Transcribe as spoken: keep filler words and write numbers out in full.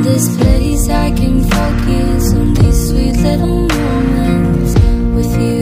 this place I can focus on these sweet little moments with you.